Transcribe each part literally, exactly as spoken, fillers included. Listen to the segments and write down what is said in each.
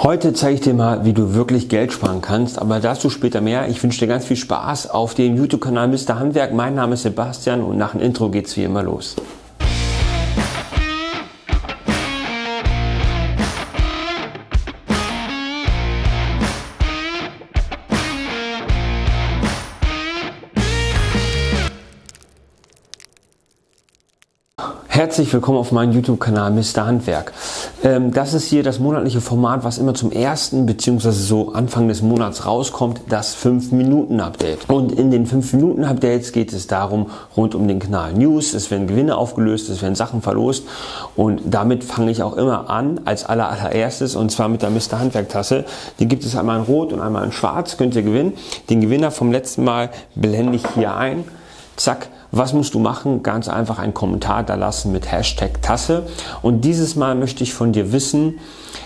Heute zeige ich dir mal, wie du wirklich Geld sparen kannst, aber dazu später mehr. Ich wünsche dir ganz viel Spaß auf dem YouTube-Kanal Mister Handwerk. Mein Name ist Sebastian und nach dem Intro geht's wie immer los. Herzlich willkommen auf meinem YouTube-Kanal Mister Handwerk. Ähm, das ist hier das monatliche Format, was immer zum ersten bzw. so Anfang des Monats rauskommt, das fünf Minuten Update. Und in den fünf Minuten Updates geht es darum, rund um den Kanal News, es werden Gewinne aufgelöst, es werden Sachen verlost und damit fange ich auch immer an, als aller, allererstes, und zwar mit der Mister Handwerk Tasse. Die gibt es einmal in Rot und einmal in Schwarz, könnt ihr gewinnen. Den Gewinner vom letzten Mal blende ich hier ein. Zack, was musst du machen? Ganz einfach einen Kommentar da lassen mit Hashtag Tasse. Und dieses Mal möchte ich von dir wissen,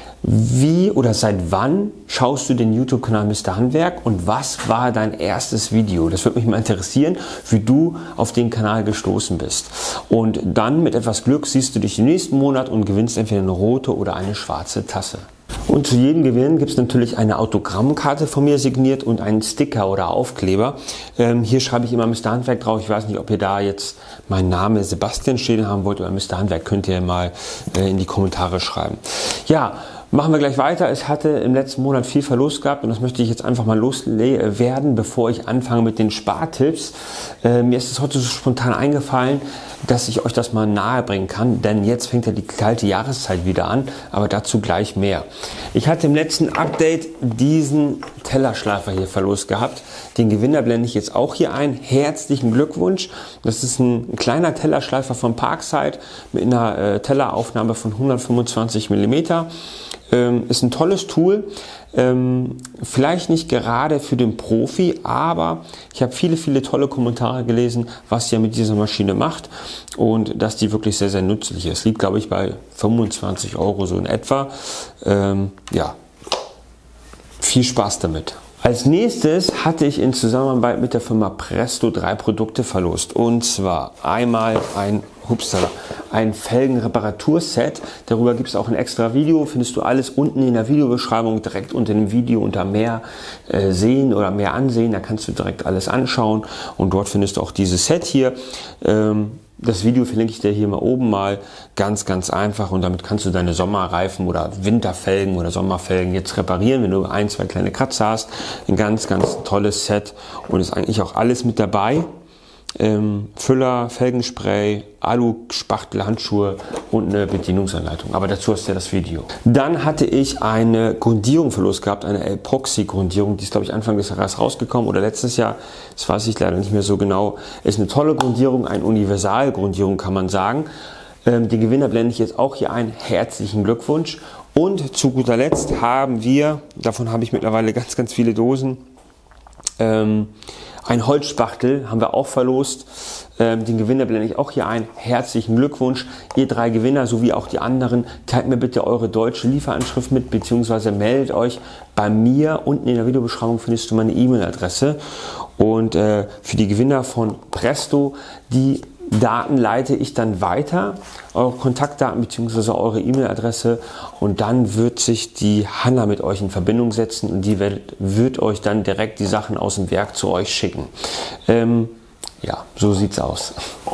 wie oder seit wann schaust du den YouTube-Kanal Mister Handwerk und was war dein erstes Video? Das würde mich mal interessieren, wie du auf den Kanal gestoßen bist. Und dann mit etwas Glück siehst du dich im nächsten Monat und gewinnst entweder eine rote oder eine schwarze Tasse. Und zu jedem Gewinn gibt es natürlich eine Autogrammkarte von mir signiert und einen Sticker oder Aufkleber. Ähm, hier schreibe ich immer Mister Handwerk drauf. Ich weiß nicht, ob ihr da jetzt mein Name Sebastian stehen haben wollt oder Mister Handwerk, könnt ihr mal äh, in die Kommentare schreiben. Ja, machen wir gleich weiter. Es hatte im letzten Monat viel Verlust gehabt und das möchte ich jetzt einfach mal loswerden, bevor ich anfange mit den Spartipps. Äh, mir ist es heute so spontan eingefallen, dass ich euch das mal nahe bringen kann, denn jetzt fängt ja die kalte Jahreszeit wieder an, aber dazu gleich mehr. Ich hatte im letzten Update diesen Tellerschleifer hier Verlust gehabt. Den Gewinner blende ich jetzt auch hier ein. Herzlichen Glückwunsch. Das ist ein kleiner Tellerschleifer von Parkside mit einer äh, Telleraufnahme von hundertfünfundzwanzig Millimeter. Ähm, ist ein tolles Tool. Ähm, vielleicht nicht gerade für den Profi, aber ich habe viele, viele tolle Kommentare gelesen, was ihr mit dieser Maschine macht und dass die wirklich sehr, sehr nützlich ist. Liegt, glaube ich, bei fünfundzwanzig Euro so in etwa. Ähm, ja, viel Spaß damit. Als nächstes hatte ich in Zusammenarbeit mit der Firma Presto drei Produkte verlost. Und zwar einmal ein, hupsala, ein Felgenreparaturset. Darüber gibt es auch ein extra Video. Findest du alles unten in der Videobeschreibung, direkt unter dem Video unter mehr äh, sehen oder mehr ansehen. Da kannst du direkt alles anschauen. Und dort findest du auch dieses Set hier. Ähm, Das Video verlinke ich dir hier mal oben mal, ganz, ganz einfach, und damit kannst du deine Sommerreifen oder Winterfelgen oder Sommerfelgen jetzt reparieren, wenn du ein, zwei kleine Kratzer hast. Ein ganz, ganz tolles Set und ist eigentlich auch alles mit dabei. Ähm, Füller, Felgenspray, Alu-Spachtel, Handschuhe und eine Bedienungsanleitung. Aber dazu hast du ja das Video. Dann hatte ich eine Grundierung Verlust gehabt, eine Epoxy-Grundierung. Die ist, glaube ich, Anfang des Jahres rausgekommen oder letztes Jahr. Das weiß ich leider nicht mehr so genau. Ist eine tolle Grundierung, eine Universalgrundierung, kann man sagen. Ähm, den Gewinner blende ich jetzt auch hier ein. Herzlichen Glückwunsch. Und zu guter Letzt haben wir, davon habe ich mittlerweile ganz, ganz viele Dosen, ähm, ein Holzspachtel haben wir auch verlost. Ähm, den Gewinner blende ich auch hier ein. Herzlichen Glückwunsch. Ihr drei Gewinner sowie auch die anderen. Teilt mir bitte eure deutsche Lieferanschrift mit, beziehungsweise meldet euch bei mir. Unten in der Videobeschreibung findest du meine E-Mail-Adresse. Und äh, für die Gewinner von Presto, die Daten leite ich dann weiter, eure Kontaktdaten bzw. eure E-Mail-Adresse, und dann wird sich die Hanna mit euch in Verbindung setzen und die wird, wird euch dann direkt die Sachen aus dem Werk zu euch schicken. Ähm, ja, so sieht's aus.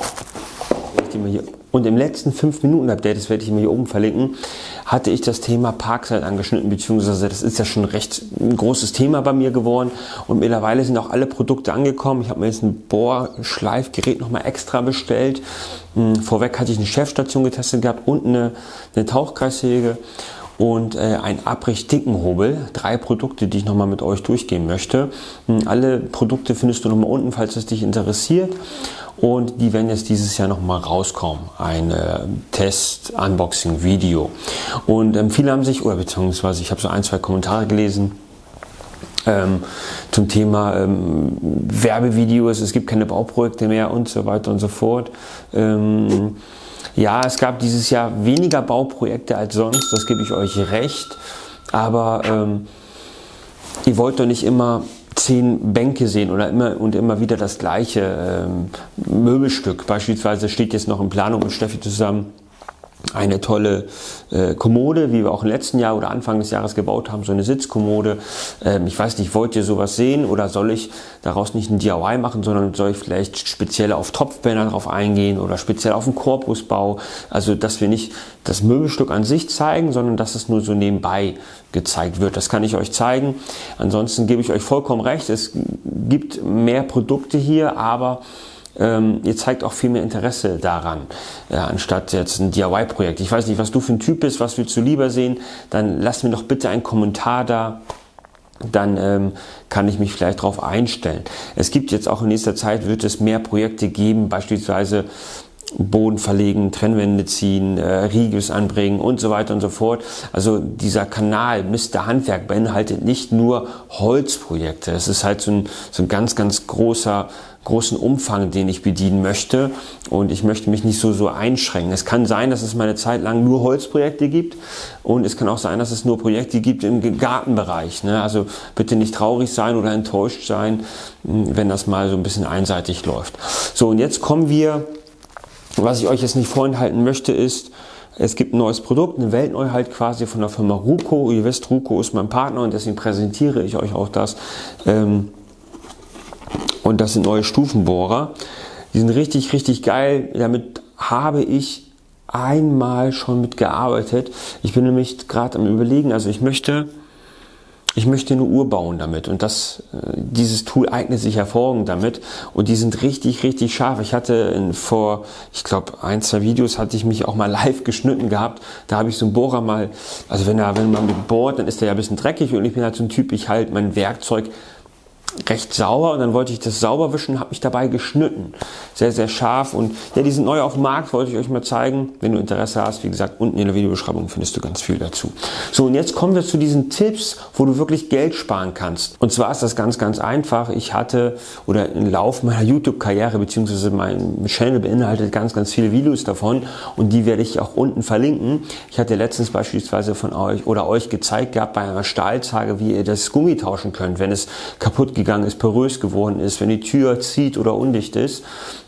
Und im letzten fünf Minuten Update, das werde ich mir hier oben verlinken, hatte ich das Thema Parkside angeschnitten, beziehungsweise das ist ja schon recht ein großes Thema bei mir geworden und mittlerweile sind auch alle Produkte angekommen. Ich habe mir jetzt ein Bohrschleifgerät nochmal extra bestellt. Vorweg hatte ich eine Chefstation getestet gehabt und eine, eine Tauchkreissäge und äh, ein Abricht-Dickenhobel. Drei Produkte, die ich nochmal mit euch durchgehen möchte. Alle Produkte findest du nochmal unten, falls es dich interessiert. Und die werden jetzt dieses Jahr nochmal rauskommen. Ein äh, Test-Unboxing-Video. Und ähm, viele haben sich, oder beziehungsweise ich habe so ein, zwei Kommentare gelesen, ähm, zum Thema ähm, Werbevideos, es gibt keine Bauprojekte mehr und so weiter und so fort. Ähm, ja, es gab dieses Jahr weniger Bauprojekte als sonst, das gebe ich euch recht. Aber ähm, ihr wollt doch nicht immer zehn Bänke sehen oder immer und immer wieder das gleiche ähm, Möbelstück. Beispielsweise steht jetzt noch in Planung mit Steffi zusammen eine tolle äh, Kommode, wie wir auch im letzten Jahr oder Anfang des Jahres gebaut haben, so eine Sitzkommode. Ähm, ich weiß nicht, wollt ihr sowas sehen oder soll ich daraus nicht ein D I Y machen, sondern soll ich vielleicht speziell auf Topfbänder drauf eingehen oder speziell auf den Korpusbau? Also, dass wir nicht das Möbelstück an sich zeigen, sondern dass es nur so nebenbei gezeigt wird. Das kann ich euch zeigen. Ansonsten gebe ich euch vollkommen recht, es gibt mehr Produkte hier, aber Ähm, ihr zeigt auch viel mehr Interesse daran, äh, anstatt jetzt ein D I Y-Projekt. Ich weiß nicht, was du für ein Typ bist, was willst du lieber sehen, dann lass mir doch bitte einen Kommentar da, dann ähm, kann ich mich vielleicht darauf einstellen. Es gibt jetzt auch in nächster Zeit, wird es mehr Projekte geben, beispielsweise Boden verlegen, Trennwände ziehen, äh, Riegels anbringen und so weiter und so fort. Also dieser Kanal Mister Handwerk beinhaltet nicht nur Holzprojekte. Es ist halt so ein, so ein ganz, ganz großer großen Umfang, den ich bedienen möchte, und ich möchte mich nicht so so einschränken. Es kann sein, dass es mal eine Zeit lang nur Holzprojekte gibt, und es kann auch sein, dass es nur Projekte gibt im Gartenbereich, ne? Also bitte nicht traurig sein oder enttäuscht sein, wenn das mal so ein bisschen einseitig läuft. So, und jetzt kommen wir, was ich euch jetzt nicht vorenthalten möchte, ist, es gibt ein neues Produkt, eine Weltneuheit quasi von der Firma Ruco. Ihr wisst, Ruco ist mein Partner und deswegen präsentiere ich euch auch das. Ähm, Und das sind neue Stufenbohrer. Die sind richtig, richtig geil. Damit habe ich einmal schon mitgearbeitet. Ich bin nämlich gerade am Überlegen, also ich möchte, ich möchte eine Uhr bauen damit. Und das, dieses Tool eignet sich hervorragend damit. Und die sind richtig, richtig scharf. Ich hatte in, vor, ich glaube, ein, zwei Videos hatte ich mich auch mal live geschnitten gehabt. Da habe ich so einen Bohrer mal, also wenn, er, wenn man mit bohrt, dann ist der ja ein bisschen dreckig. Und ich bin halt so ein Typ, ich halte mein Werkzeug recht sauber, und dann wollte ich das sauber wischen, habe mich dabei geschnitten. Sehr, sehr scharf, und ja, die sind neu auf dem Markt, wollte ich euch mal zeigen. Wenn du Interesse hast, wie gesagt, unten in der Videobeschreibung findest du ganz viel dazu. So, und jetzt kommen wir zu diesen Tipps, wo du wirklich Geld sparen kannst. Und zwar ist das ganz, ganz einfach. Ich hatte, oder im Laufe meiner YouTube-Karriere, beziehungsweise mein Channel beinhaltet ganz, ganz viele Videos davon, und die werde ich auch unten verlinken. Ich hatte letztens beispielsweise von euch oder euch gezeigt gehabt bei einer Stahlzage, wie ihr das Gummi tauschen könnt, wenn es kaputt geht gegangen ist, porös geworden ist, wenn die Tür zieht oder undicht ist.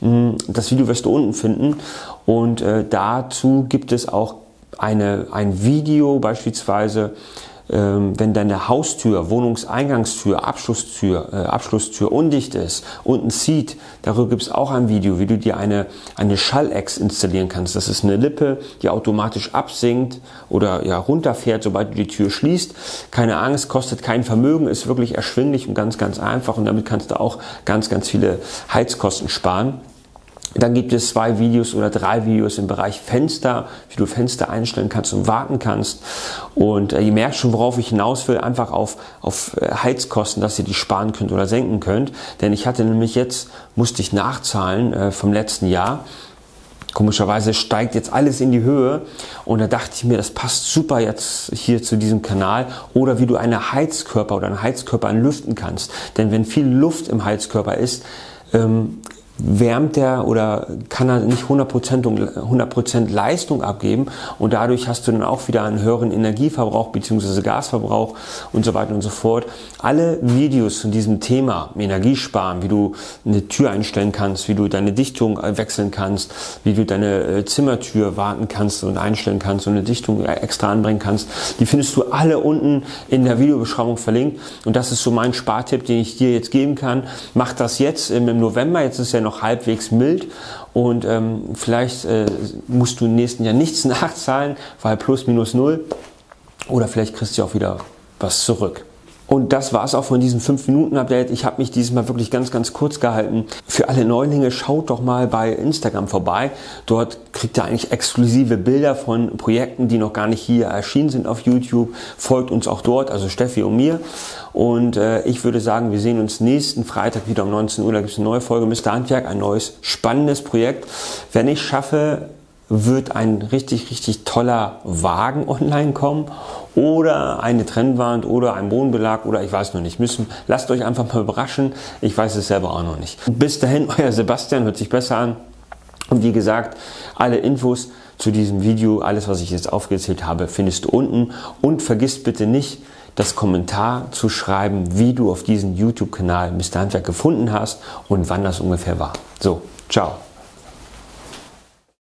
Das Video wirst du unten finden, und äh, dazu gibt es auch eine, ein Video beispielsweise, ähm, wenn deine Haustür, Wohnungseingangstür, Abschlusstür, äh, Abschlusstür undicht ist, unten zieht, darüber gibt es auch ein Video, wie du dir eine, eine Schallex installieren kannst. Das ist eine Lippe, die automatisch absinkt oder ja, runterfährt, sobald du die Tür schließt. Keine Angst, kostet kein Vermögen, ist wirklich erschwinglich und ganz, ganz einfach, und damit kannst du auch ganz, ganz viele Heizkosten sparen. Dann gibt es zwei Videos oder drei Videos im Bereich Fenster, wie du Fenster einstellen kannst und warten kannst. Und äh, ihr merkt schon, worauf ich hinaus will, einfach auf, auf äh, Heizkosten, dass ihr die sparen könnt oder senken könnt. Denn ich hatte nämlich jetzt, musste ich nachzahlen äh, vom letzten Jahr. Komischerweise steigt jetzt alles in die Höhe, und da dachte ich mir, das passt super jetzt hier zu diesem Kanal. Oder wie du eine Heizkörper oder einen Heizkörper anlüften kannst. Denn wenn viel Luft im Heizkörper ist, ähm, wärmt er oder kann er nicht hundert Prozent Leistung abgeben, und dadurch hast du dann auch wieder einen höheren Energieverbrauch bzw. Gasverbrauch und so weiter und so fort. Alle Videos zu diesem Thema Energiesparen, wie du eine Tür einstellen kannst, wie du deine Dichtung wechseln kannst, wie du deine Zimmertür warten kannst und einstellen kannst und eine Dichtung extra anbringen kannst, die findest du alle unten in der Videobeschreibung verlinkt, und das ist so mein Spartipp, den ich dir jetzt geben kann. Mach das jetzt im November, jetzt ist ja noch halbwegs mild, und ähm, vielleicht äh, musst du im nächsten Jahr nichts nachzahlen, weil plus minus null, oder vielleicht kriegst du auch wieder was zurück. Und das war es auch von diesem fünf Minuten Update. Ich habe mich dieses Mal wirklich ganz, ganz kurz gehalten. Für alle Neulinge, schaut doch mal bei Instagram vorbei. Dort kriegt ihr eigentlich exklusive Bilder von Projekten, die noch gar nicht hier erschienen sind auf YouTube. Folgt uns auch dort, also Steffi und mir. Und äh, ich würde sagen, wir sehen uns nächsten Freitag wieder um neunzehn Uhr. Da gibt es eine neue Folge Mister Handwerk, ein neues, spannendes Projekt. Wenn ich schaffe, wird ein richtig, richtig toller Wagen online kommen, oder eine Trennwand oder ein Bodenbelag, oder ich weiß noch nicht. Müssen, lasst euch einfach mal überraschen. Ich weiß es selber auch noch nicht. Bis dahin, euer Sebastian, hört sich besser an. Und wie gesagt, alle Infos zu diesem Video, alles was ich jetzt aufgezählt habe, findest du unten. Und vergiss bitte nicht, das Kommentar zu schreiben, wie du auf diesen YouTube-Kanal Mister Handwerk gefunden hast und wann das ungefähr war. So, ciao.